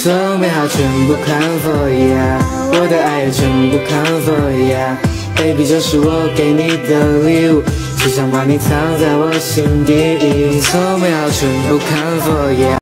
所有美好全部看 for ya， 我的爱也全部看 for ya。Baby 这是我给你的礼物，只想把你藏在我心底。所有美好全部看 for ya。